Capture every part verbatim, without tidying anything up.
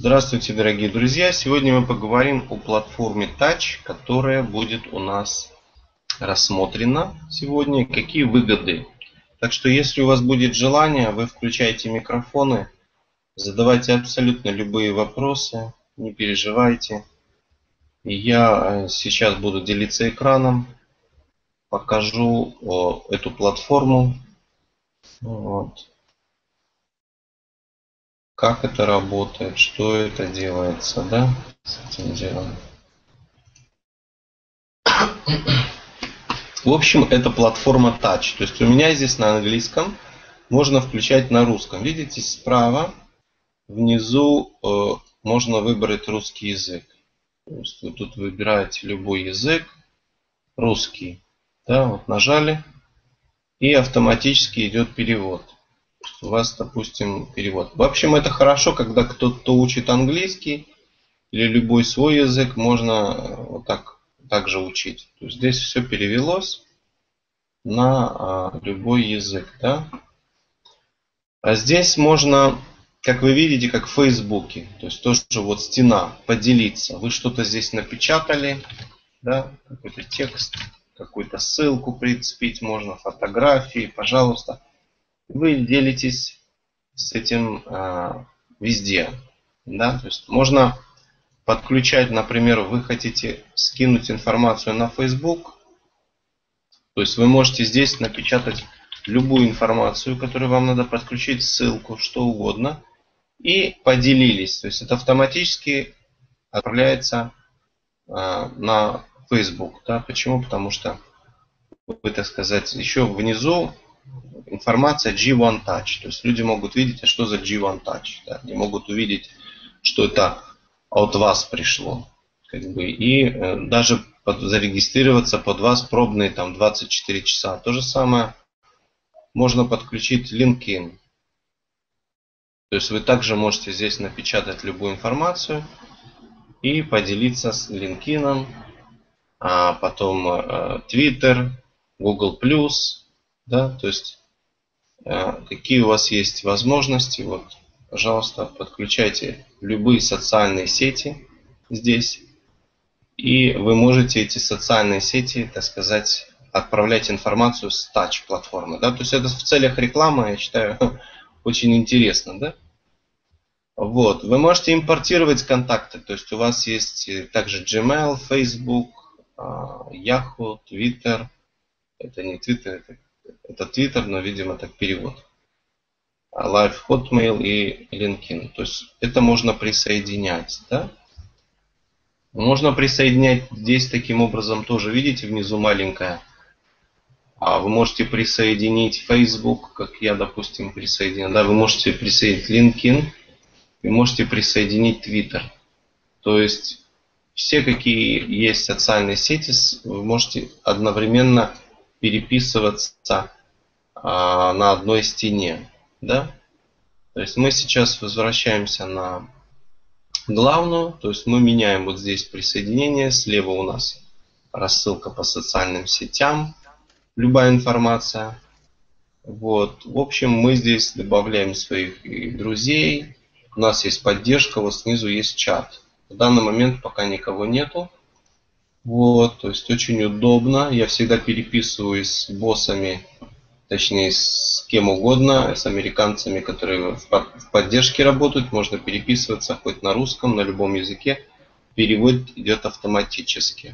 Здравствуйте, дорогие друзья! Сегодня мы поговорим о платформе Touch, которая будет у нас рассмотрена сегодня. Какие выгоды. Так что, если у вас будет желание, вы включаете микрофоны, задавайте абсолютно любые вопросы, не переживайте. И я сейчас буду делиться экраном, покажу эту платформу. Вот. Как это работает, что это делается, да, с этим делом. В общем, это платформа Touch. То есть у меня здесь на английском, можно включать на русском. Видите, справа внизу э, можно выбрать русский язык. То есть вы тут выбираете любой язык, русский. Да, вот нажали, и автоматически идет перевод. У вас, допустим, перевод. В общем, это хорошо, когда кто-то учит английский или любой свой язык, можно вот так также учить. То есть здесь все перевелось на а, любой язык. Да? А здесь можно, как вы видите, как в Фейсбуке, то есть тоже вот стена, поделиться. Вы что-то здесь напечатали, да? Какой-то текст, какую-то ссылку прицепить можно, фотографии, пожалуйста. Вы делитесь с этим а, везде. Да? То есть можно подключать, например, вы хотите скинуть информацию на Facebook. То есть вы можете здесь напечатать любую информацию, которую вам надо подключить, ссылку, что угодно. И поделились. То есть это автоматически отправляется а, на Facebook. Да? Почему? Потому что вы, так сказать, еще внизу информация джи один Touch. То есть люди могут видеть, а что за джи один Touch. Да? Они могут увидеть, что это от вас пришло. Как бы, и э, даже под, зарегистрироваться под вас пробные там двадцать четыре часа. То же самое можно подключить LinkedIn. То есть вы также можете здесь напечатать любую информацию и поделиться с LinkedIn, а потом э, Twitter, Google плюс. Да? То есть какие у вас есть возможности, вот, пожалуйста, подключайте любые социальные сети здесь, и вы можете эти социальные сети, так сказать, отправлять информацию с Touch платформы. Да? То есть это в целях рекламы, я считаю, очень интересно. Да? Вот. Вы можете импортировать контакты, то есть у вас есть также Gmail, Facebook, Yahoo, Twitter. Это не Twitter, это Это Twitter, но, видимо, так перевод. Live Hotmail и LinkedIn. То есть это можно присоединять. Да? Можно присоединять здесь таким образом тоже. Видите, внизу маленькая. А вы можете присоединить Facebook, как я, допустим, присоединил. Да, вы можете присоединить LinkedIn. Вы можете присоединить Twitter. То есть все, какие есть социальные сети, вы можете одновременно переписываться а, на одной стене. Да? То есть мы сейчас возвращаемся на главную. То есть мы меняем вот здесь присоединение. Слева у нас рассылка по социальным сетям. Любая информация. Вот. В общем, мы здесь добавляем своих друзей. У нас есть поддержка. Вот снизу есть чат. В данный момент пока никого нету. Вот, то есть очень удобно. Я всегда переписываюсь с боссами, точнее с кем угодно, с американцами, которые в поддержке работают. Можно переписываться хоть на русском, на любом языке. Перевод идет автоматически.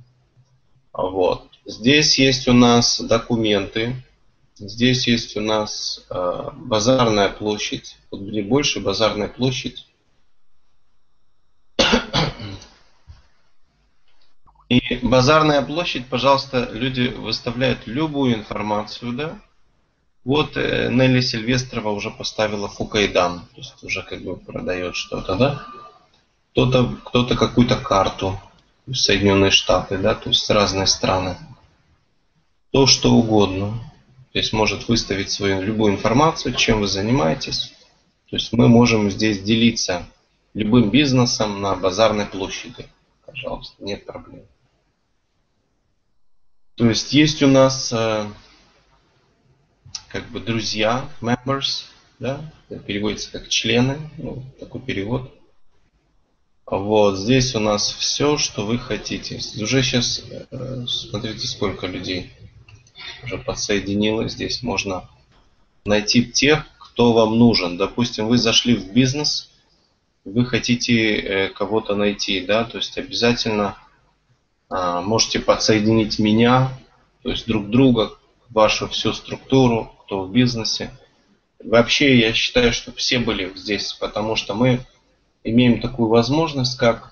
Вот. Здесь есть у нас документы. Здесь есть у нас э, базарная площадь. Вот где больше базарная площадь. И базарная площадь, пожалуйста, люди выставляют любую информацию, да. Вот э, Нелли Сильвестрова уже поставила Фукайдан, то есть уже как бы продает что-то, да. Кто-то, кто-то какую-то карту, Соединенные Штаты, да, то есть разные страны. То, что угодно. То есть может выставить свою любую информацию, чем вы занимаетесь. То есть мы можем здесь делиться любым бизнесом на базарной площади. Пожалуйста, нет проблем. То есть есть у нас э, как бы друзья, members, да, это переводится как члены, ну, такой перевод. Вот здесь у нас все, что вы хотите. Уже сейчас, смотрите, сколько людей уже подсоединилось. Здесь можно найти тех, кто вам нужен. Допустим, вы зашли в бизнес, вы хотите кого-то найти, да, то есть обязательно а, можете подсоединить меня, то есть друг друга, вашу всю структуру, кто в бизнесе. Вообще, я считаю, что все были здесь, потому что мы имеем такую возможность, как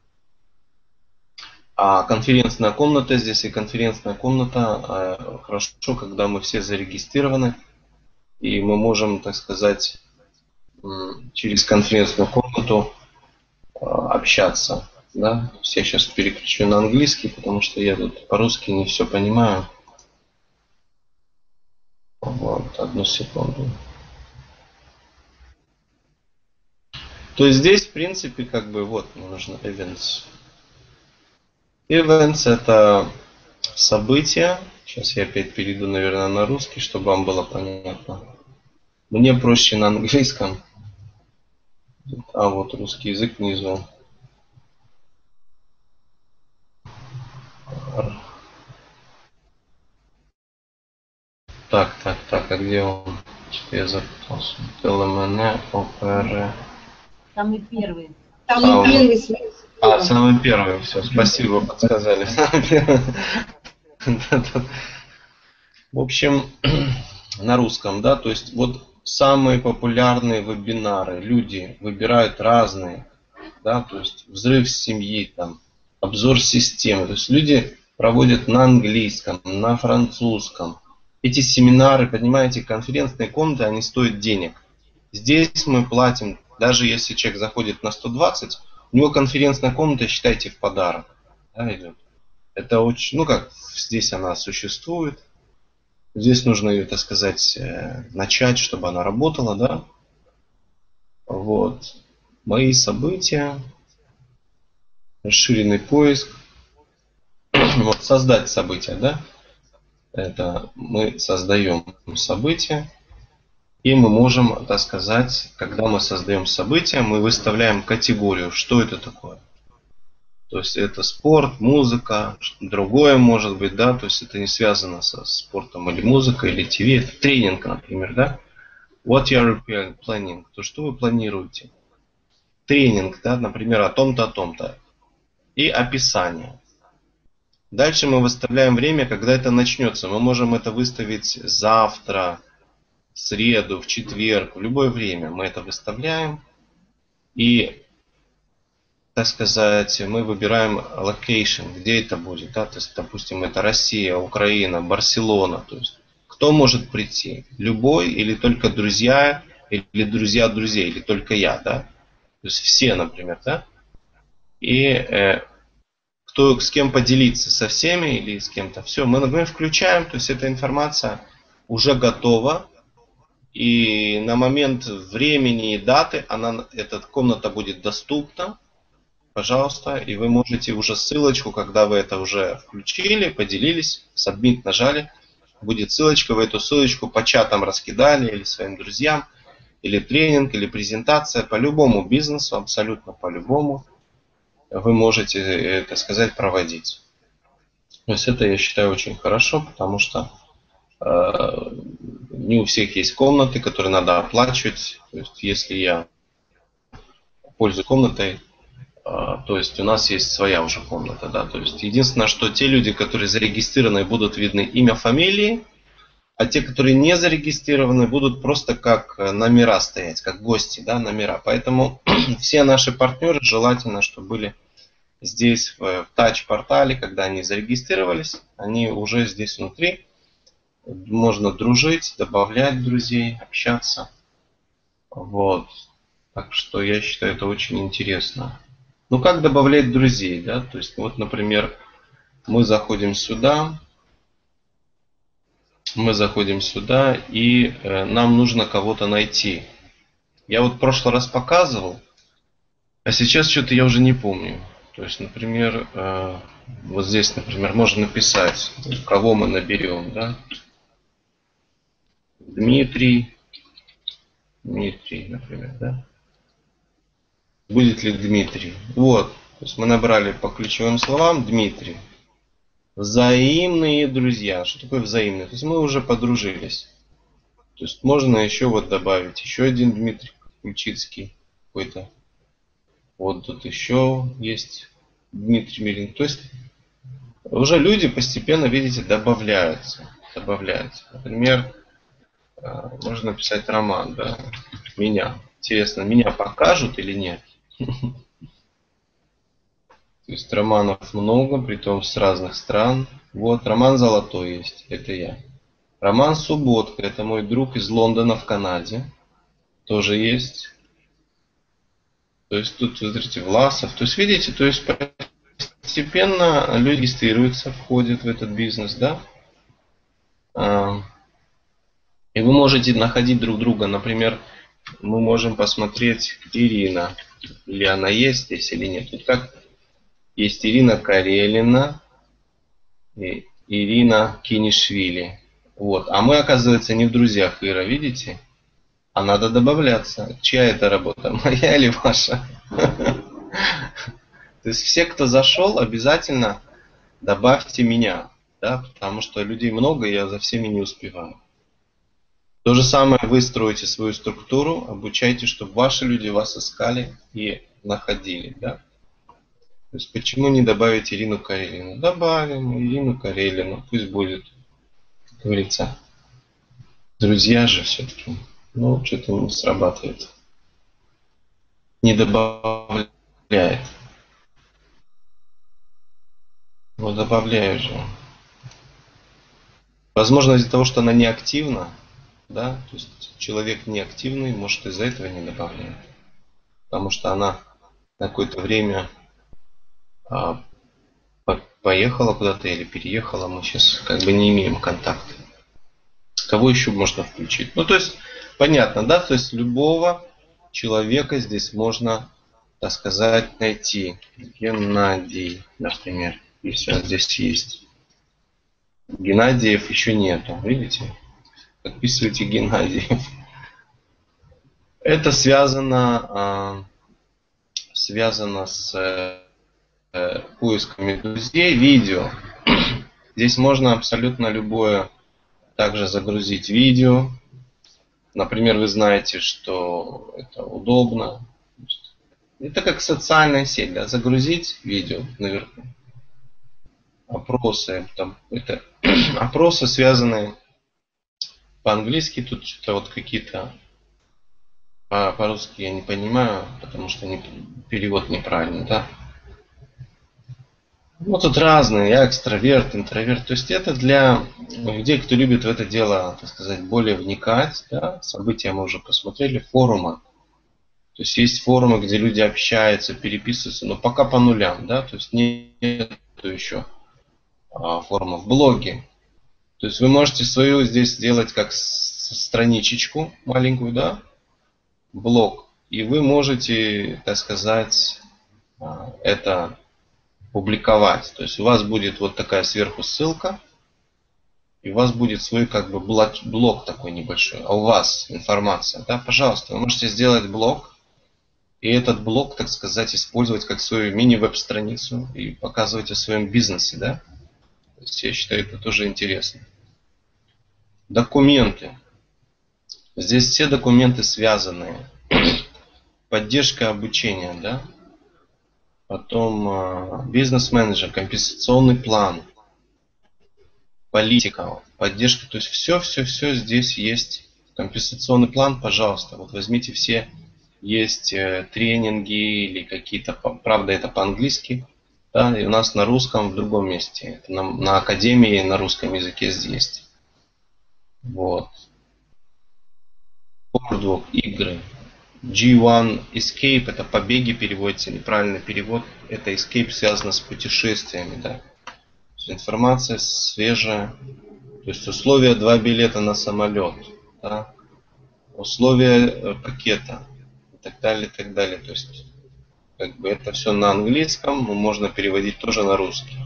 а, конференцная комната. Здесь и конференцная комната а, хорошо, когда мы все зарегистрированы, и мы можем, так сказать, через конференцную комнату а, общаться. Да? Я сейчас переключу на английский, потому что я тут по-русски не все понимаю. Вот, одну секунду. То есть здесь, в принципе, как бы вот мне нужно events. Events это события. Сейчас я опять перейду, наверное, на русский, чтобы вам было понятно. Мне проще на английском. А вот русский язык внизу. Так, так, так, а где он? Что я запутался? ТЛМН, ОПР. Самый первый. Самый первый. А, самый первый. Все, спасибо, подсказали. В общем, на русском, да, то есть вот самые популярные вебинары. Люди выбирают разные, да, то есть взрыв семьи, там, обзор системы. То есть люди проводят на английском, на французском. Эти семинары, понимаете, конференцные комнаты, они стоят денег. Здесь мы платим, даже если человек заходит на сто двадцать, у него конференцная комната, считайте, в подарок. Да, идет. Это очень, ну как, здесь она существует. Здесь нужно ее, так сказать, начать, чтобы она работала, да. Вот. Мои события. Расширенный поиск. Вот, создать события, да. Это мы создаем события. И мы можем, так сказать, когда мы создаем события, мы выставляем категорию, что это такое. То есть это спорт, музыка, другое может быть, да, то есть это не связано со спортом или музыкой, или ТВ, это тренинг, например, да. What you are planning, то что вы планируете. Тренинг, да, например, о том-то, о том-то. И описание. Дальше мы выставляем время, когда это начнется. Мы можем это выставить завтра, в среду, в четверг, в любое время. Мы это выставляем. И, так сказать, мы выбираем location, где это будет. Да? То есть, допустим, это Россия, Украина, Барселона. То есть, кто может прийти? Любой или только друзья, или друзья друзей, или только я, да? То есть все, например, да? И э, кто с кем поделиться, со всеми или с кем-то. Все, мы, мы включаем, то есть эта информация уже готова. И на момент времени и даты она, эта комната будет доступна. Пожалуйста. И вы можете уже ссылочку, когда вы это уже включили, поделились, submit нажали, будет ссылочка, вы эту ссылочку по чатам раскидали или своим друзьям, или тренинг, или презентация, по любому бизнесу, абсолютно по любому, вы можете, так сказать, проводить. То есть это, я считаю, очень хорошо, потому что э, не у всех есть комнаты, которые надо оплачивать. То есть если я пользуюсь комнатой, то есть у нас есть своя уже комната, да, то есть единственное, что те люди, которые зарегистрированы, будут видны имя, фамилии, а те, которые не зарегистрированы, будут просто как номера стоять, как гости, да, номера. Поэтому все наши партнеры желательно, чтобы были здесь в тач-портале, когда они зарегистрировались, они уже здесь внутри. Можно дружить, добавлять друзей, общаться. Вот. Так что я считаю, это очень интересно. Ну, как добавлять друзей, да? То есть, вот, например, мы заходим сюда, мы заходим сюда, и э, нам нужно кого-то найти. Я вот в прошлый раз показывал, а сейчас что-то я уже не помню. То есть, например, э, вот здесь, например, можно написать, кого мы наберем, да? Дмитрий, Дмитрий, например, да? Будет ли Дмитрий? Вот. То есть мы набрали по ключевым словам Дмитрий. Взаимные друзья. Что такое взаимные? То есть мы уже подружились. То есть можно еще вот добавить. Еще один Дмитрий Ключицкий какой-то. Вот тут еще есть Дмитрий Мирин. То есть уже люди постепенно, видите, добавляются. Добавляются. Например, можно написать Роман, да? Меня. Интересно, меня покажут или нет? То есть романов много, притом с разных стран. Вот, Роман Золотой есть, это я. Роман Субботка, это мой друг из Лондона в Канаде. Тоже есть. То есть тут, смотрите, Власов. То есть, видите, то есть постепенно люди регистрируются, входят в этот бизнес, да? И вы можете находить друг друга. Например, мы можем посмотреть Ирина. Или она есть здесь, или нет. Тут как есть Ирина Карелина и Ирина Кинишвили. Вот. А мы, оказывается, не в друзьях, Ира, видите? А надо добавляться. Чья это работа? Моя или ваша? То есть все, кто зашел, обязательно добавьте меня. Да? Потому что людей много, и я за всеми не успеваю. То же самое вы строите свою структуру, обучайте, чтобы ваши люди вас искали и находили. Да? То есть почему не добавить Ирину Карелину? Добавим Ирину Карелину, пусть будет, как говорится. Друзья же все-таки. Ну, что-то не срабатывает. Не добавляет. Ну, добавляю же. Возможно, из-за того, что она не активна, да, то есть человек неактивный, может, из-за этого не добавляет. Потому что она на какое-то время а, по поехала куда-то или переехала, мы сейчас как бы не имеем контакта. Кого еще можно включить? Ну, то есть, понятно, да, то есть любого человека здесь можно, так сказать, найти. Геннадий, например, если он здесь есть. Геннадиев еще нету, видите? Подписывайте Геннадиев. Это связано, связано с поисками друзей. Видео. Здесь можно абсолютно любое также загрузить видео. Например, вы знаете, что это удобно. Это как социальная сеть, да? Загрузить видео наверху. Опросы. Там, это опросы, связанные по-английски. Тут что-то вот какие-то по-русски я не понимаю, потому что не, перевод неправильный, да? Ну, тут разные. Я экстраверт, интроверт. То есть это для людей, кто любит в это дело, так сказать, более вникать. Да? События мы уже посмотрели. Форумы. То есть есть форумы, где люди общаются, переписываются, но пока по нулям. Да? То есть нет еще а, форумов. Блоги. То есть вы можете свою здесь сделать как страничечку маленькую, да? Блог. И вы можете, так сказать, это публиковать. То есть у вас будет вот такая сверху ссылка, и у вас будет свой как бы блок, блок такой небольшой, а у вас информация. Да? Пожалуйста, вы можете сделать блог, и этот блог, так сказать, использовать как свою мини-веб-страницу и показывать о своем бизнесе. Да? То есть я считаю, это тоже интересно. Документы. Здесь все документы связанные. Поддержка обучения, да? Потом бизнес-менеджер, компенсационный план, политика, поддержка. То есть все, все, все здесь есть. Компенсационный план, пожалуйста, вот возьмите все. Есть тренинги или какие-то, правда, это по-английски, да, и у нас на русском в другом месте. Это на, на академии на русском языке есть. Вот. Boardwalk, игры. джи один Escape, это побеги переводится, неправильный перевод. Это Escape связано с путешествиями, да. Информация свежая. То есть условия два билета на самолет, да. Условия пакета и так далее, и так далее. То есть как бы это все на английском, но можно переводить тоже на русский.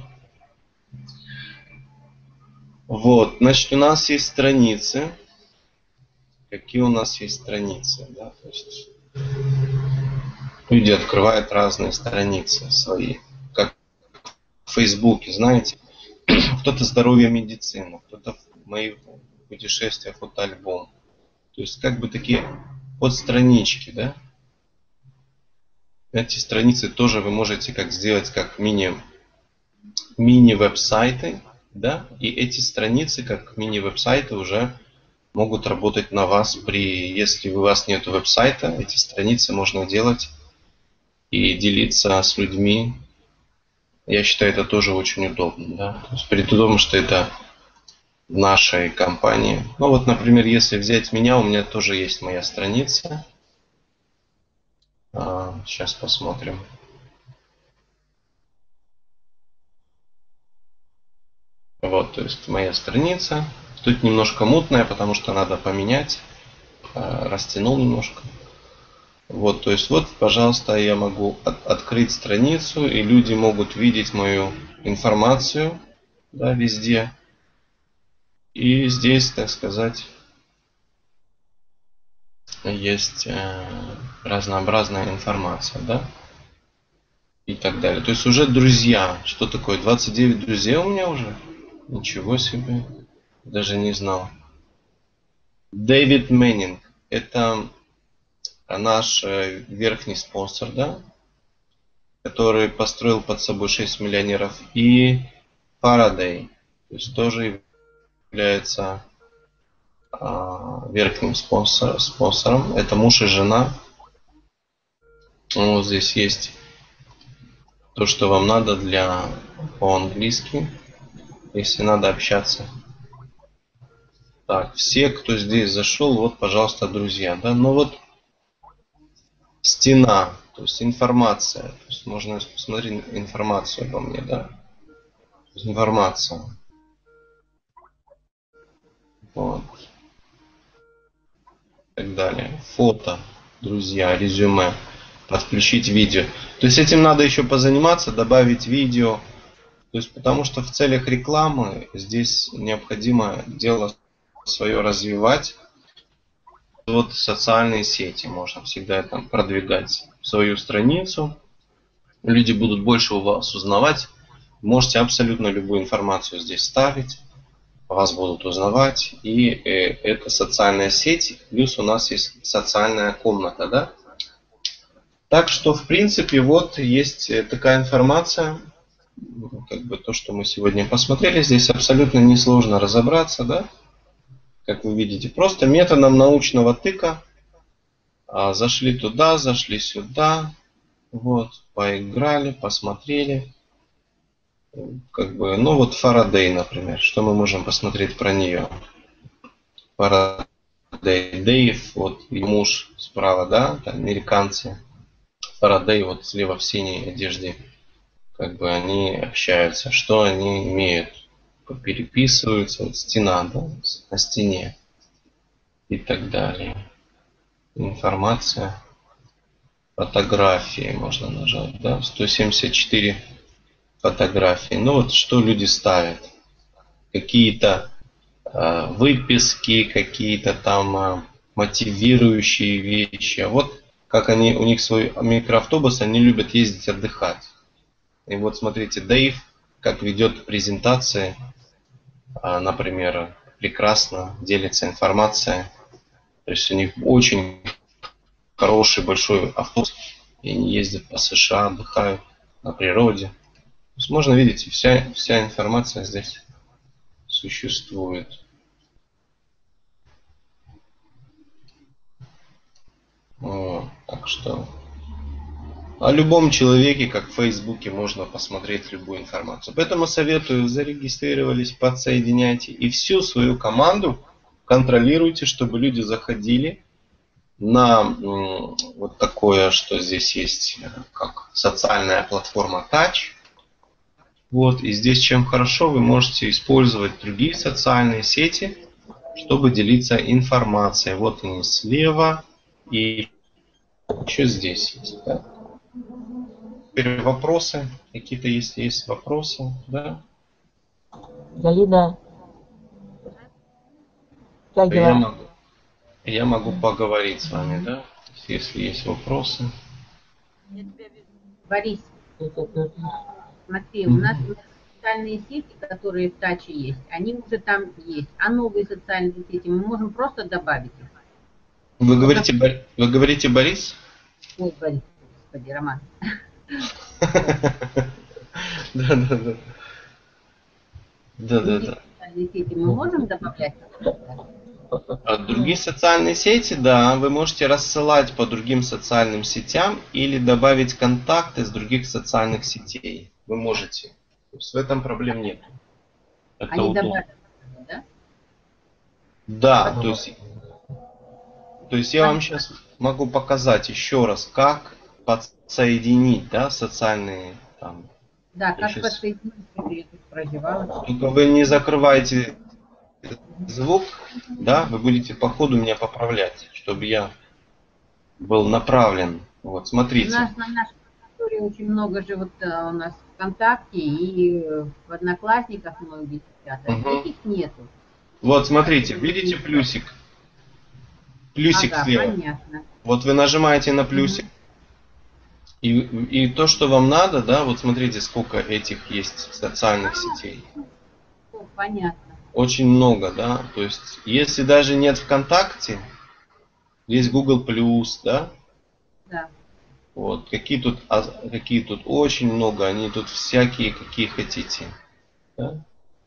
Вот, значит, у нас есть страницы. Какие у нас есть страницы, да, то есть Люди открывают разные страницы свои, как в Фейсбуке, знаете. Кто-то здоровье, медицина, кто-то мои путешествия, фотоальбом. То есть как бы такие подстранички, да. Эти страницы тоже вы можете как сделать как мини, мини-веб-сайты, да, и эти страницы как мини-веб-сайты уже могут работать на вас при, если у вас нет веб-сайта, эти страницы можно делать и делиться с людьми. Я считаю, это тоже очень удобно, да. То есть при том, что это в нашей компании. Ну вот, например, если взять меня, у меня тоже есть моя страница. А, сейчас посмотрим. Вот, то есть моя страница. Тут немножко мутная, потому что надо поменять. А, растянул немножко. Вот, то есть вот, пожалуйста, я могу от- открыть страницу, и люди могут видеть мою информацию, да, везде. И здесь, так сказать, есть э, разнообразная информация, да, и так далее. То есть уже друзья. Что такое? двадцать девять друзей у меня уже? Ничего себе. Даже не знал. Дэвид Мэннинг. Это наш э, верхний спонсор, да, который построил под собой шесть миллионеров. И Фарадей. То есть тоже является а, верхним спонсор, спонсором. Это муж и жена. Вот здесь есть то, что вам надо для по-английски, если надо общаться. Так, все, кто здесь зашел, вот, пожалуйста, друзья, да, ну вот стена, то есть информация, то есть можно посмотреть информацию обо мне, да, информация, вот, и так далее, фото, друзья, резюме, подключить видео, то есть этим надо еще позаниматься, добавить видео. То есть, потому что в целях рекламы здесь необходимо дело свое развивать. Вот социальные сети можно всегда там продвигать свою страницу. Люди будут больше у вас узнавать. Можете абсолютно любую информацию здесь ставить. Вас будут узнавать. И э, это социальная сеть. Плюс у нас есть социальная комната, да? Так что, в принципе, вот есть такая информация. Как бы то, что мы сегодня посмотрели, здесь абсолютно несложно разобраться, да, как вы видите, просто методом научного тыка а, зашли туда, зашли сюда, вот, поиграли, посмотрели, как бы, ну вот Фарадей, например, что мы можем посмотреть про нее? Фарадей, Дейв, вот и муж справа, да, американцы, Фарадей вот слева в синей одежде. Как бы они общаются, что они имеют, переписываются, вот стена, да, на стене и так далее. Информация, фотографии можно нажать, да, сто семьдесят четыре фотографии. Ну вот что люди ставят, какие-то э, выписки, какие-то там э, мотивирующие вещи. А вот как они, у них свой микроавтобус, они любят ездить отдыхать. И вот смотрите, Дэйв, как ведет презентации, например, прекрасно делится информацией. То есть у них очень хороший большой автобус, и они ездят по США, отдыхают на природе. То есть можно видеть, вся, вся информация здесь существует. Вот, так что о любом человеке, как в Фейсбуке, можно посмотреть любую информацию. Поэтому советую, зарегистрировались, подсоединяйте и всю свою команду контролируйте, чтобы люди заходили на м, вот такое, что здесь есть, как социальная платформа Touch. Вот, и здесь чем хорошо, вы можете использовать другие социальные сети, чтобы делиться информацией. Вот они слева и еще здесь есть. Да? Теперь вопросы. Какие-то если есть вопросы, да? Галина, как Я дела? могу, я могу поговорить с вами, да? Если есть вопросы. Я тебя вижу. Борис, Это тоже. смотри, у нас социальные сети, которые в Таче есть, они уже там есть. А новые социальные сети мы можем просто добавить их. Вы говорите, Бо- вы говорите Борис? Ой, Борис, господи, Роман. Да, да, да. Да, да, Другие да. социальные сети мы можем добавлять? А другие социальные сети, да, вы можете рассылать по другим социальным сетям или добавить контакты с других социальных сетей. Вы можете. То есть в этом проблем нет. Это Они удобно. добавят, да? Да, то есть, то есть я вам сейчас могу показать еще раз, как подсоединить, да, социальные там. Да, как Сейчас. подсоединить, чтобы я тут проживала. Только вы не закрываете звук, да, вы будете по ходу меня поправлять, чтобы я был направлен. Вот, У смотрите. нас на нашей истории очень много же вот э, у нас ВКонтакте и э, в Одноклассниках многие сидят, а Мгм. этих нету. Вот, смотрите, видите плюсик? Плюсик Ага, слева. понятно. Вот вы нажимаете на плюсик. И, и то, что вам надо, да, вот смотрите, сколько этих есть социальных сетей. О, понятно. Очень много, да. То есть, если даже нет ВКонтакте, есть Google плюс, да. Да. Вот, какие тут, а, какие тут очень много, они тут всякие, какие хотите. Да?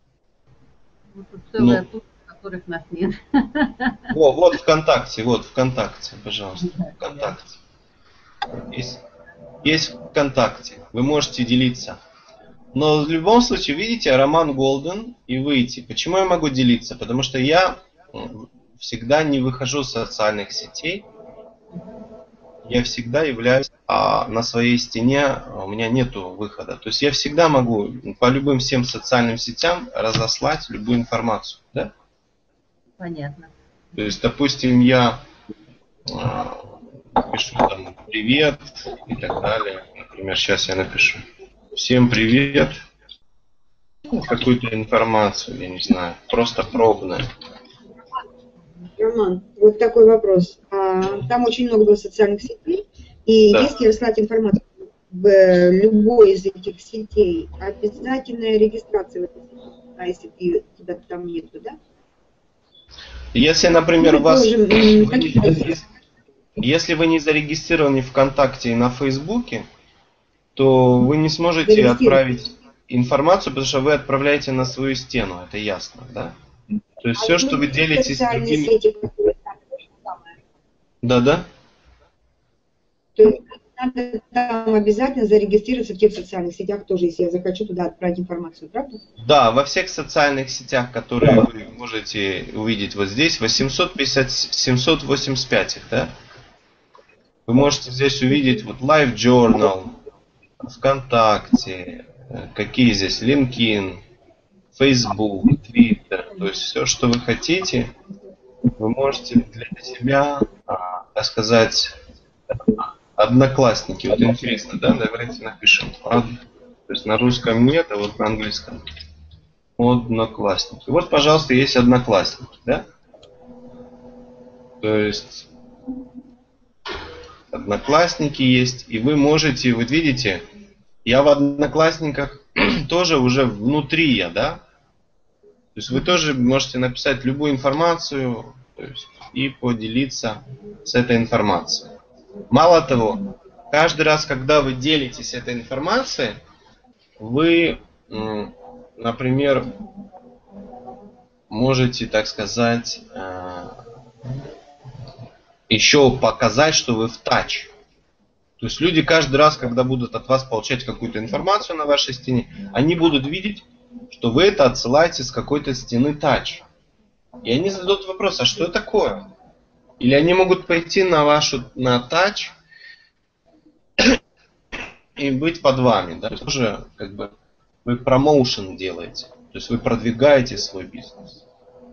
Вот тут целая Ну. тут, которых нас нет. О, вот ВКонтакте, вот ВКонтакте, пожалуйста, ВКонтакте. Есть, есть ВКонтакте, вы можете делиться. Но в любом случае, видите, Роман Голден и выйти. Почему я могу делиться? Потому что я всегда не выхожу с социальных сетей. Я всегда являюсь а, на своей стене, у меня нету выхода. То есть я всегда могу по любым всем социальным сетям разослать любую информацию. Да? Понятно. То есть, допустим, я а, пишу там привет и так далее. Например, сейчас я напишу. Всем привет. Какую-то информацию, я не знаю, просто пробную. Роман, вот такой вопрос. А, там очень много социальных сетей, и Да. если рассылать информацию в любой из этих сетей, обязательная регистрация в этой сети, а если ты, тебя там нету, да? Если, например, Ну, у вас... тоже, м, вы не- какие-то- Если вы не зарегистрированы ВКонтакте и на Фейсбуке, то вы не сможете Зарегистрировать. отправить информацию, потому что вы отправляете на свою стену, это ясно, да? То есть все, А что вы другие делитесь с социальные другими... сети, которые там то же самое. Да-да? То есть надо там обязательно зарегистрироваться в тех социальных сетях тоже, если я захочу туда отправить информацию, правда? Да, во всех социальных сетях, которые вы можете увидеть вот здесь, восемьсот пятьдесят, семьсот восемьдесят пять их, да? Вы можете здесь увидеть вот Live Journal, ВКонтакте, э, какие здесь, LinkedIn, Facebook, Twitter, то есть все, что вы хотите, вы можете для себя, а, так сказать, одноклассники. Вот интересно, да? Давайте напишем. Од- То есть на русском нет, а вот на английском. Одноклассники. Вот, пожалуйста, есть одноклассники, да? То есть одноклассники есть, и вы можете, вот видите, я в одноклассниках тоже уже внутри я, да? То есть вы тоже можете написать любую информацию, то есть, и поделиться с этой информацией. Мало того, каждый раз, когда вы делитесь этой информацией, вы, м, например, можете, так сказать, э, еще показать, что вы в тач. То есть люди каждый раз, когда будут от вас получать какую-то информацию на вашей стене, они будут видеть, что вы это отсылаете с какой-то стены тач. И они зададут вопрос, а что такое? Или они могут пойти на вашу на тач и быть под вами. Да? То есть тоже как бы вы промоушен делаете. То есть вы продвигаете свой бизнес.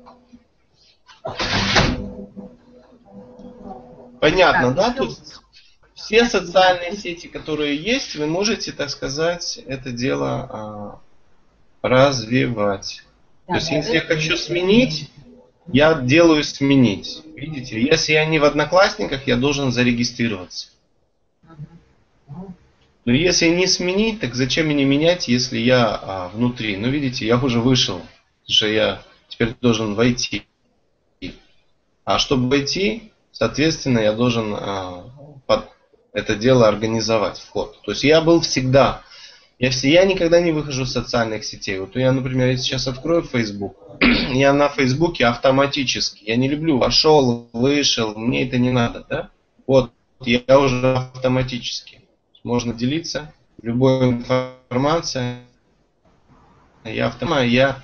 Понятно, да? То есть все социальные сети, которые есть, вы можете, так сказать, это дело а, развивать. То есть если я хочу сменить, я делаю сменить. Видите, если я не в Одноклассниках, я должен зарегистрироваться. Но если не сменить, так зачем мне менять, если я а, внутри? Ну, видите, я уже вышел, потому что я теперь должен войти. А чтобы войти, соответственно, я должен а, под это дело организовать вход. То есть я был всегда. Я, все, я никогда не выхожу из социальных сетей. Вот я, например, если сейчас открою Facebook, я на Фейсбуке автоматически. Я не люблю вошел, вышел, мне это не надо, да? Вот, я уже автоматически. Можно делиться любой информацией. Я автомат, я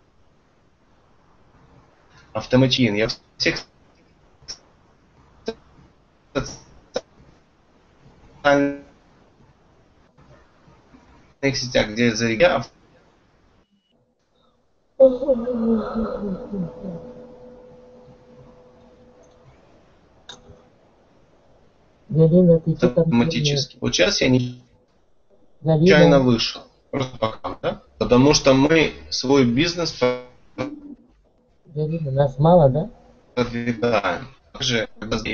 автоматичен. Я в всех социальных сетях, где я зарегистрирован. Галина, ты что там? Автоматически. Вот сейчас я нечаянно Галина, вышел. Просто пока, да? Потому что мы свой бизнес Галина, нас мало, да? продвигаем. Также,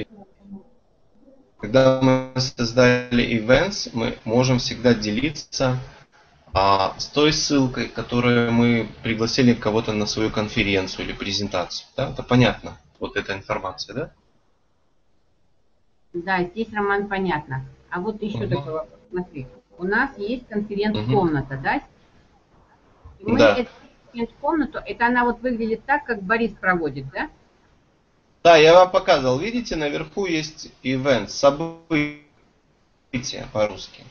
когда мы создали events, мы можем всегда делиться а, с той ссылкой, которую мы пригласили кого-то на свою конференцию или презентацию. Да? Это понятно, вот эта информация, да? Да, здесь, Роман, понятно. А вот еще Угу. такой вопрос. Смотри, у нас есть конференц-комната, да? И мы Да. эту конференц-комнату, это она вот выглядит так, как Борис проводит, да? Да, я вам показывал. Видите, наверху есть event, события по-русски.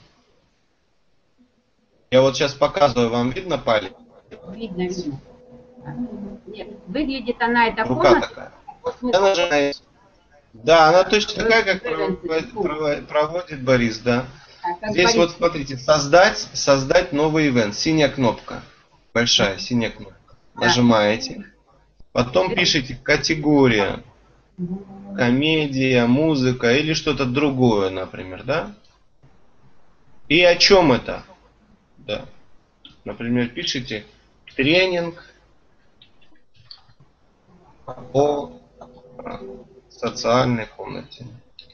Я вот сейчас показываю, вам видно палец? Видно, видно. Нет, выглядит она, эта Рука комната, такая. вот мы- Я нажимаю. Да, она точно такая, как проводит, проводит Борис, да. а, как Здесь Борис. вот смотрите, создать, создать новый ивент. Синяя кнопка. Большая синяя кнопка. Нажимаете. Потом пишите категория. Комедия, музыка или что-то другое, например, да? И о чем это? Да. Например, пишите тренинг о социальной комнате.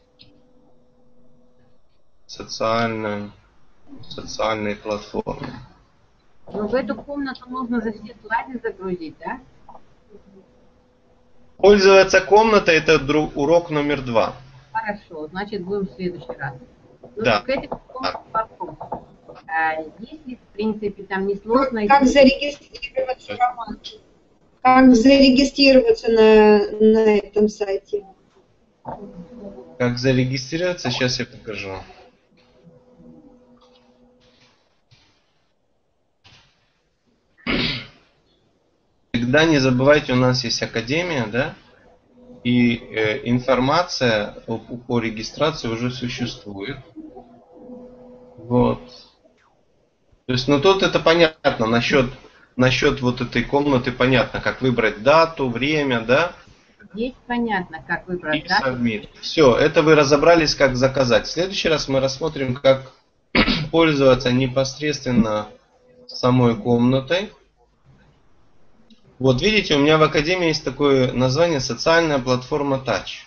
Социальной, социальной платформе. Но в эту комнату нужно же все слайды загрузить, да? Пользоваться комнатой — это дру- урок номер два. Хорошо, значит будем в следующий раз. Ну, Да. к этой комнате вопрос. А, если, в принципе, там несложно... Как зарегистрироваться, Роман? Как зарегистрироваться на, на этом сайте? Как зарегистрироваться, сейчас я покажу. Всегда не забывайте, у нас есть академия, да? И э, информация о, о регистрации уже существует. Вот. То есть, ну тут это понятно, насчет, насчет вот этой комнаты понятно, как выбрать дату, время, да? Здесь понятно, как выбрать, И да? submit. Все, это вы разобрались, как заказать. В следующий раз мы рассмотрим, как пользоваться непосредственно самой комнатой. Вот видите, у меня в Академии есть такое название «Социальная платформа Touch».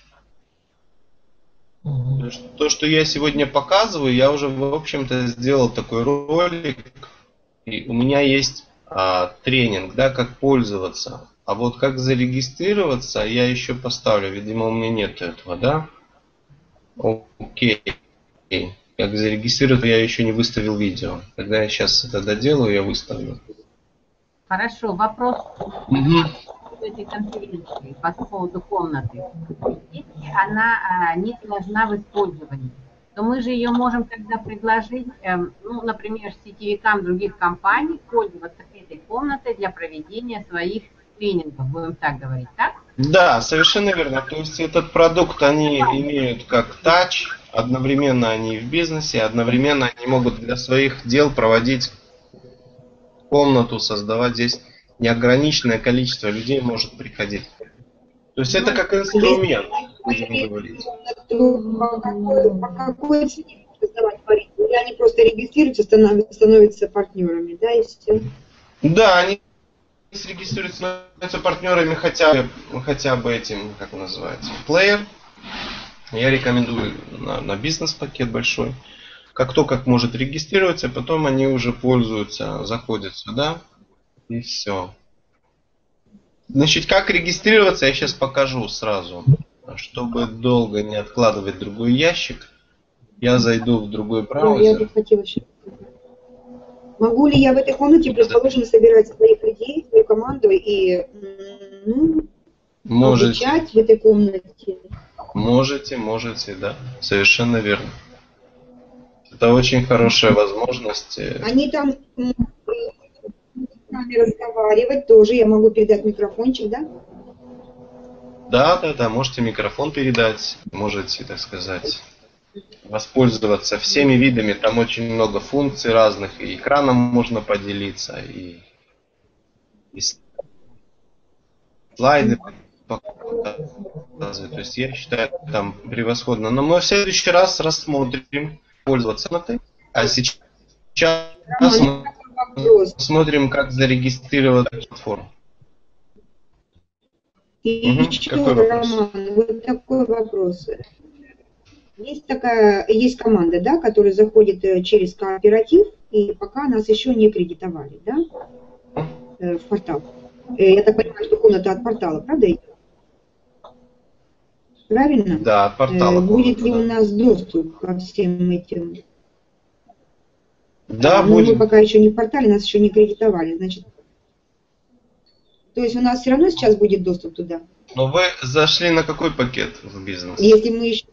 Мгм. То, что- То, что я сегодня показываю, я уже, в общем-то, сделал такой ролик. И у меня есть а, тренинг, да, как пользоваться. А вот как зарегистрироваться, я еще поставлю. Видимо, у меня нет этого, да? Окей. Как зарегистрироваться, я еще не выставил видео. Когда я сейчас это доделаю, я выставлю. Хорошо, вопрос Мгм. в этой конференции по поводу комнаты. Если она а, не сложна в использовании, то мы же ее можем тогда предложить, эм, ну, например, сетевикам других компаний пользоваться этой комнатой для проведения своих тренингов, будем так говорить, так? Да, совершенно верно. То есть этот продукт они имеют как тач, одновременно они в бизнесе, одновременно они могут для своих дел проводить комнату, создавать здесь неограниченное количество людей может приходить. То есть это как инструмент, будем говорить. По какой, по какой цене создавать пари? Или они просто регистрируются, становятся, становятся партнерами, да, и все? Да, они регистрируются, становятся партнерами хотя бы, хотя бы этим, как называется, плеер. Я рекомендую на, на бизнес-пакет большой. как кто как может регистрироваться, потом они уже пользуются, заходят сюда и все. Значит, как регистрироваться, я сейчас покажу сразу. Чтобы долго не откладывать другой ящик, я зайду в другой Да, браузер. я бы хотела еще. Могу ли я в этой комнате, предположим, собирать своих людей, свою команду и ну, Можете. обучать в этой комнате? Можете, можете, да. Совершенно верно. Это очень хорошая возможность. Они там с нами разговаривать тоже. Я могу передать микрофончик, да? Да, да, да. Можете микрофон передать, можете, так сказать, воспользоваться всеми видами. Там очень много функций разных. И экраном можно поделиться, и, и слайды показывать. То есть я считаю, там превосходно. Но мы в следующий раз рассмотрим пользоваться. А сейчас мы смотрим, как зарегистрировать платформу. И Угу. еще, Какой вопрос? Роман, вот такой вопрос. Есть такая, есть команда, да, которая заходит через кооператив, и пока нас еще не кредитовали, да, в портал. Я так понимаю, что комната от портала, правда? Правильно? Да, от портала. Будет комната, ли да. у нас доступ ко всем этим? Да, Но будет. мы пока еще не в портале, нас еще не кредитовали, значит. То есть у нас все равно сейчас будет доступ туда? Но вы зашли на какой пакет в бизнес? Если мы еще...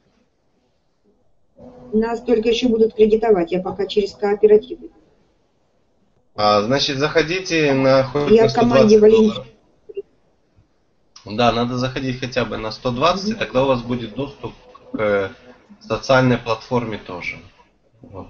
Нас только еще будут кредитовать, я пока через кооператив. А, значит, заходите на хоть Я на в команде сто двадцать долларов. Валентина. Да, надо заходить хотя бы на сто двадцать, и тогда у вас будет доступ к социальной платформе тоже. Вот.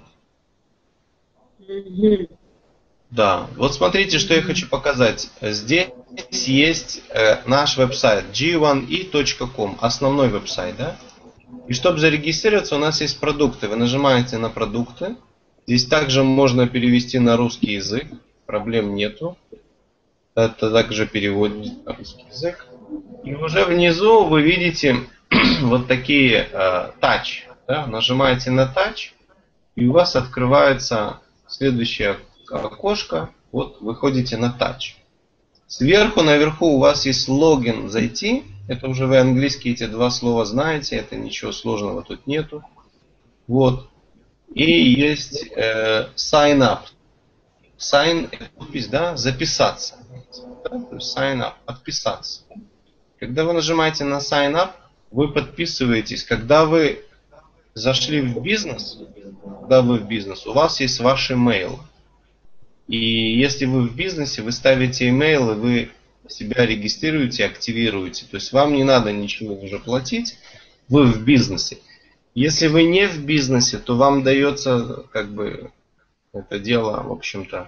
Угу. Да, вот смотрите, что я хочу показать. Здесь есть э, наш веб-сайт джи один и точка ком, основной веб-сайт, да? И чтобы зарегистрироваться, у нас есть продукты. Вы нажимаете на продукты. Здесь также можно перевести на русский язык, проблем нету. Это также переводит на русский язык. И уже внизу вы видите вот такие э, touch. Да? Нажимаете на touch, и у вас открывается следующее окошко. Вот выходите на touch. Сверху наверху у вас есть логин зайти. Это уже вы английский эти два слова знаете. Это ничего сложного тут нету. Вот. И есть э, sign up. Sign up, да, записаться. Да? То есть sign up, подписаться. Когда вы нажимаете на sign up, вы подписываетесь. Когда вы зашли в бизнес, когда вы в бизнес, у вас есть ваш email. И если вы в бизнесе, вы ставите email, и вы себя регистрируете, активируете. То есть вам не надо ничего уже платить, вы в бизнесе. Если вы не в бизнесе, то вам дается как бы это дело, в общем-то,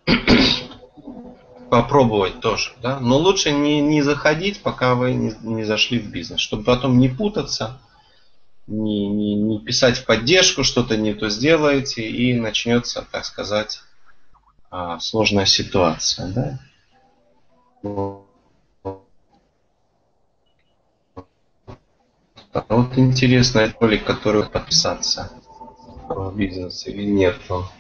попробовать тоже. Да? Но лучше не, не заходить, пока вы не, не зашли в бизнес, чтобы потом не путаться, не, не, не писать в поддержку, что-то не то сделаете, и начнется, так сказать, сложная ситуация. Да? А вот интересный ролик, который подписаться в бизнес или нет.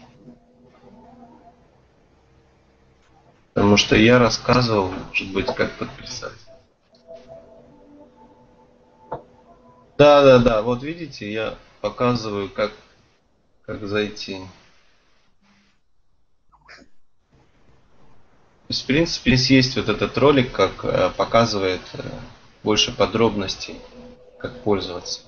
Потому что я рассказывал, может быть, как подписать. Да, да, да. Вот видите, я показываю, как, как зайти. То есть, в принципе, здесь есть вот этот ролик, как э, показывает э, больше подробностей, как пользоваться.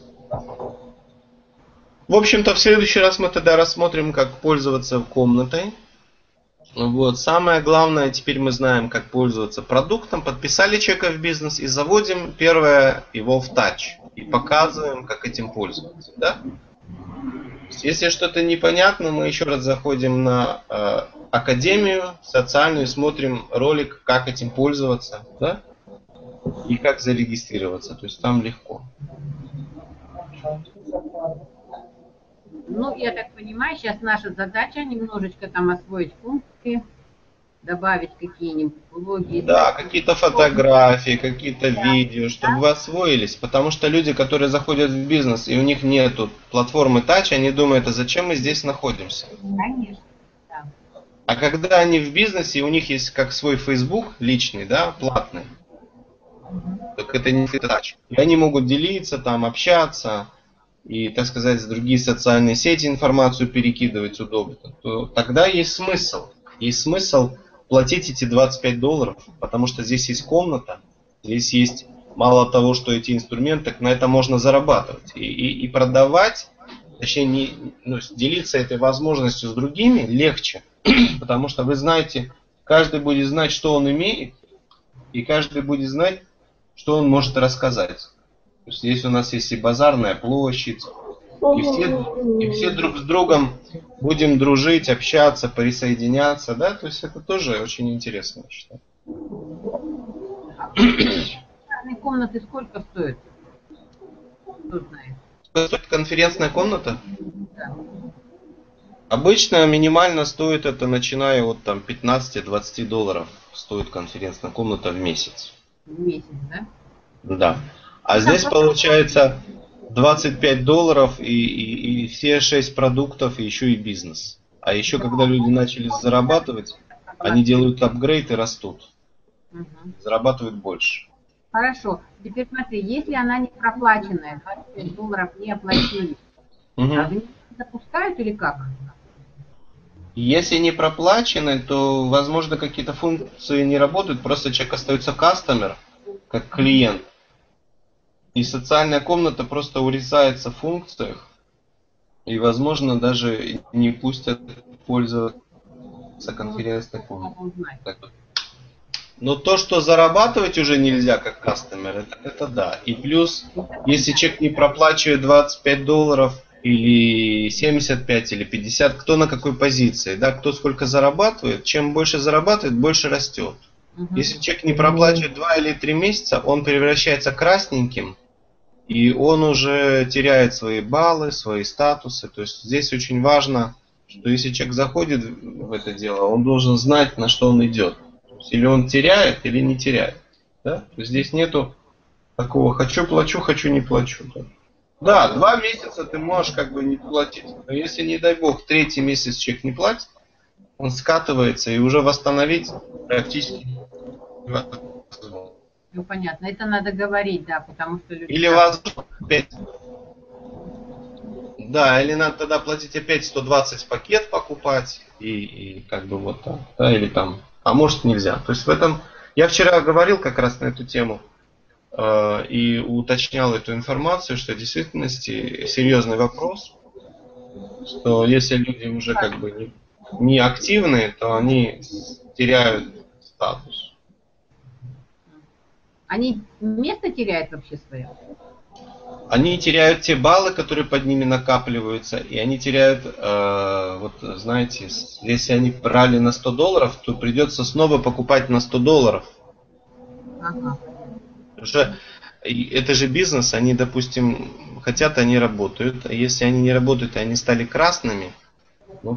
В общем-то, в следующий раз мы тогда рассмотрим, как пользоваться комнатой. Вот. Самое главное, теперь мы знаем, как пользоваться продуктом. Подписали человека в бизнес и заводим первое его в тач. И показываем, как этим пользоваться. Да? Если что-то непонятно, мы еще раз заходим на э, академию социальную и смотрим ролик, как этим пользоваться. Да? И как зарегистрироваться. То есть там легко. Ну, я так понимаю, сейчас наша задача немножечко там освоить функции добавить какие-нибудь блоги. Да, какие-то фотографии, какие-то видео, чтобы вы освоились. Потому что люди, которые заходят в бизнес, и у них нету платформы Touch, они думают, а зачем мы здесь находимся? Конечно, да. А когда они в бизнесе, и у них есть как свой Facebook личный, да, платный, так это не Touch. И они могут делиться, там, общаться, и, так сказать, с другие социальные сети информацию перекидывать удобно, то тогда есть смысл. Есть смысл платить эти двадцать пять долларов, потому что здесь есть комната, здесь есть мало того, что эти инструменты, так на это можно зарабатывать. И, и, и продавать, точнее, не, ну, делиться этой возможностью с другими легче, потому что вы знаете, каждый будет знать, что он имеет, и каждый будет знать, что он может рассказать. То есть здесь у нас есть и базарная площадь, и все, и все друг с другом будем дружить, общаться, присоединяться, да, то есть это тоже очень интересно, я считаю. Комнаты сколько стоят? Кто знает? Стоит конференцная комната? Да. Обычно минимально стоит это, начиная от там пятнадцати-двадцати долларов, стоит конференцная комната в месяц. В месяц, да? Да. А здесь получается двадцать пять долларов и, и, и все шесть продуктов, и еще и бизнес. А еще когда люди начали зарабатывать, они делают апгрейд и растут. Угу. Зарабатывают больше. Хорошо. Теперь смотри, если она не проплаченная, двадцать пять долларов не оплатили, Угу. а вы не запускают или как? Если не проплачены, то, возможно, какие-то функции не работают, просто человек остается кастомер, как клиент. И социальная комната просто урезается в функциях, и, возможно, даже не пустят пользоваться конференцной комнатой. Но то, что зарабатывать уже нельзя как кастомер, это, это да. И плюс, если человек не проплачивает двадцать пять долларов, или семьдесят пять, или пятьдесят, кто на какой позиции, да, кто сколько зарабатывает, чем больше зарабатывает, больше растет. Угу. Если человек не проплачивает два или три месяца, он превращается красненьким, и он уже теряет свои баллы, свои статусы. То есть здесь очень важно, что если человек заходит в это дело, он должен знать, на что он идет. Или он теряет, или не теряет. Да? То есть здесь нету такого хочу плачу, хочу не плачу. Да? Да, два месяца ты можешь как бы не платить. Но если, не дай бог, третий месяц человек не платит, он скатывается, и уже восстановить практически невозможно. Ну понятно, это надо говорить, да, потому что люди... Или вас опять... Да, или надо тогда платить опять сто двадцать пакет покупать, и, и как бы вот так, да, или там... А может нельзя. То есть в этом... Я вчера говорил как раз на эту тему э, и уточнял эту информацию, что в действительности серьезный вопрос, что если люди уже как бы не, не активные, то они теряют статус. Они место теряют вообще свое? Они теряют те баллы, которые под ними накапливаются, и они теряют, э, вот знаете, если они брали на сто долларов, то придется снова покупать на сто долларов. Ага. Потому что это же бизнес, они, допустим, хотят, они работают, а если они не работают, и они стали красными, ну,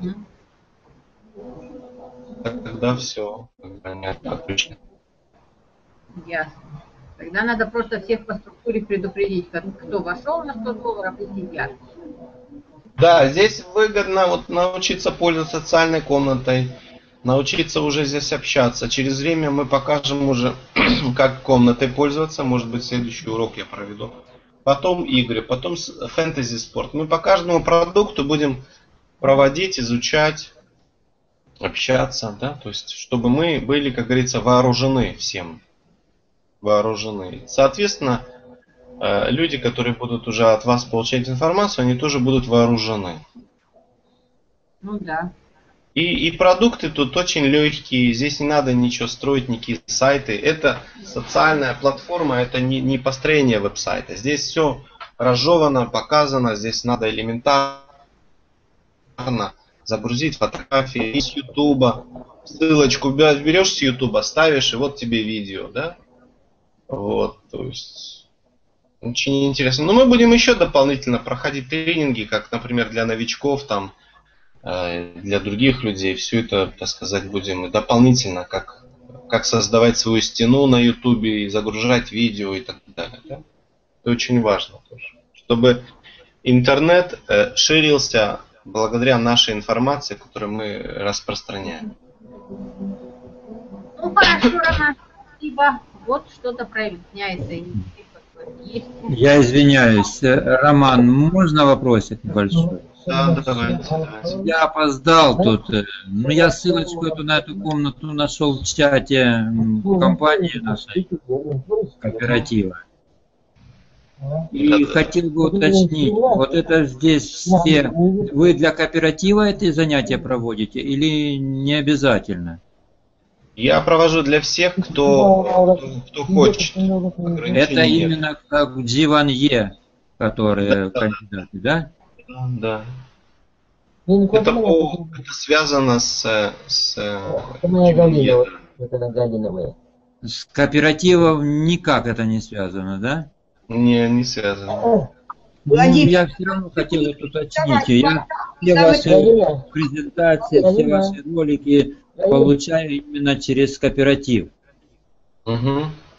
Mm. тогда все, они отключены. Ясно. Тогда надо просто всех по структуре предупредить, как, кто вошел на сто долларов и сидят. Да, здесь выгодно вот научиться пользоваться социальной комнатой, научиться уже здесь общаться. Через время мы покажем уже, как комнатой пользоваться. Может быть, следующий урок я проведу. Потом игры, потом фэнтези спорт. Мы по каждому продукту будем проводить, изучать, общаться, да, то есть, чтобы мы были, как говорится, вооружены всем. Вооружены. Соответственно, люди, которые будут уже от вас получать информацию, они тоже будут вооружены. Ну да. И, и продукты тут очень легкие, здесь не надо ничего строить, никакие сайты. Это социальная платформа, это не, не построение веб-сайта. Здесь все разжевано, показано, здесь надо элементарно загрузить фотографии из Ютуба, ссылочку берешь с Ютуба, ставишь, и вот тебе видео, да? Вот, то есть очень интересно. Но мы будем еще дополнительно проходить тренинги, как, например, для новичков, там, для других людей. Все это, так сказать, будем дополнительно, как, как создавать свою стену на ютубе и загружать видео и так далее. Да? Это очень важно тоже. Чтобы интернет ширился благодаря нашей информации, которую мы распространяем. Ну хорошо, Роман, спасибо. Вот что-то проясняется. Есть. Я извиняюсь, Роман, можно вопросик небольшой? Да, давайте, давайте. Я опоздал тут. Ну, я ссылочку эту на эту комнату нашел в чате компании нашей, кооператива. И хотел бы уточнить, вот это здесь все, вы для кооператива эти занятия проводите или не обязательно? Я провожу для всех, кто, кто хочет. Это именно как Дживан-Е, которые да, кандидаты, да? Да. Это, по, это связано с, с, с кооперативом никак это не связано, да? Не, не связано. Ну, я все равно хотел это уточнить. Я все ваши презентации, все ваши ролики получаю именно через кооператив. Угу.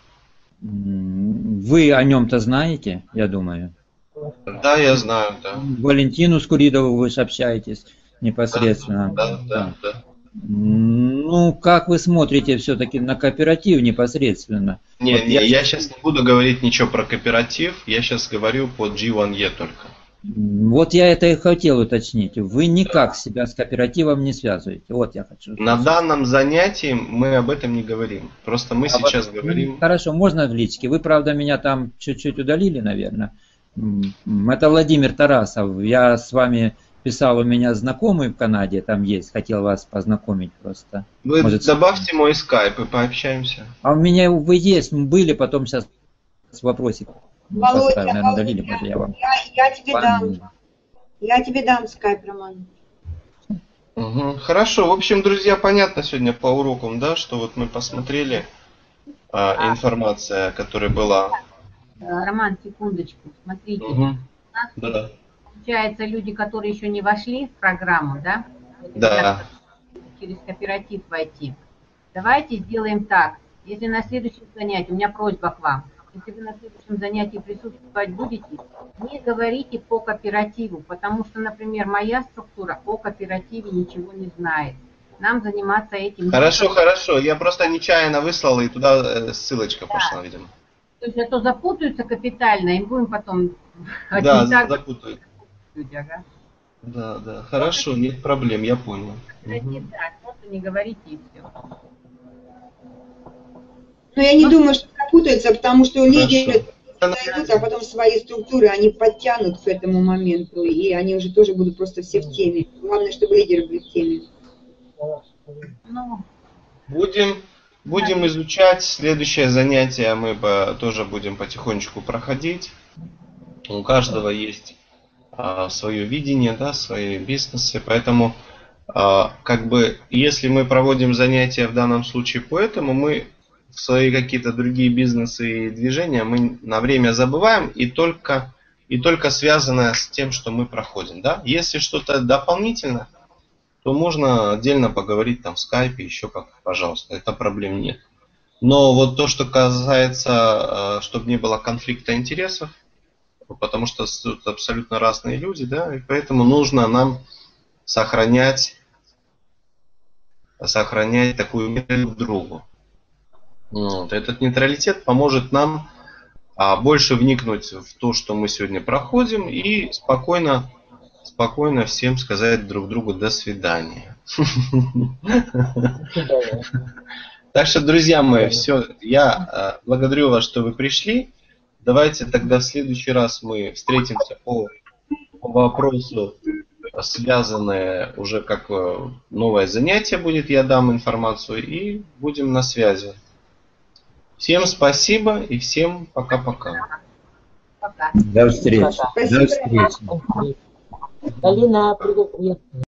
Вы о нем-то знаете, я думаю? Да, я знаю, да. Валентину Скуридову вы же общаетесь непосредственно. Да, да, да. да. Ну, как вы смотрите все-таки на кооператив непосредственно? Не, вот не, я... я сейчас не буду говорить ничего про кооператив, я сейчас говорю по джи один и только. Вот я это и хотел уточнить. Вы никак себя с кооперативом не связываете. Вот я хочу сказать. На данном занятии мы об этом не говорим. Просто мы а сейчас вот, говорим... Хорошо, можно в личке. Вы, правда, меня там чуть-чуть удалили, наверное. Это Владимир Тарасов. Я с вами писал, у меня знакомый в Канаде там есть. Хотел вас познакомить просто. Вы Может, добавьте мой скайп и пообщаемся. А у меня вы есть, были, потом сейчас вопросик. Володя, наверное, удалили, может, я вам. Я, я тебе дам. Я тебе дам скайп, Роман. Угу. Хорошо. В общем, друзья, понятно сегодня по урокам, да, что вот мы посмотрели а, информация, которая была. Роман, секундочку, смотрите. Угу. У нас, да. Получается, люди, которые еще не вошли в программу, да? Да. Через кооператив войти. Давайте сделаем так. Если на следующем занятии, у меня просьба к вам. Если вы на следующем занятии присутствовать будете, не говорите по кооперативу, потому что, например, моя структура о кооперативе ничего не знает. Нам заниматься этим... Хорошо, хорошо. Я просто нечаянно выслал, и туда ссылочка да. пошла, видимо. То есть, а то запутаются капитально, и будем потом... Да, запутают. Ага. Да, да. Хорошо, вот, нет проблем, я понял. Угу. Да, просто не говорите и все. Но я не Но... думаю, что запутаются, потому что лидеры зайдут, а потом свои структуры они подтянут к этому моменту, и они уже тоже будут просто все в теме. Главное, чтобы лидеры были в теме. Ну... Будем, будем да. изучать. Следующее занятие мы тоже будем потихонечку проходить. У каждого есть а, свое видение, да, свои бизнесы, поэтому а, как бы если мы проводим занятия в данном случае по этому, мы в свои какие-то другие бизнесы и движения мы на время забываем и только, и только связано с тем, что мы проходим. Да? Если что-то дополнительно, то можно отдельно поговорить там в скайпе, еще как, пожалуйста, это проблем нет. Но вот то, что касается, чтобы не было конфликта интересов, потому что тут абсолютно разные люди, да, и поэтому нужно нам сохранять, сохранять такую меру друг другу. Вот. Этот нейтралитет поможет нам а, больше вникнуть в то, что мы сегодня проходим, и спокойно, спокойно всем сказать друг другу до свидания. Так что, друзья мои, все, я благодарю вас, что вы пришли. Давайте тогда в следующий раз мы встретимся по, по вопросу, связанное уже как новое занятие будет, я дам информацию, и будем на связи. Всем спасибо и всем пока-пока. До встречи. До встречи. Алина, привет.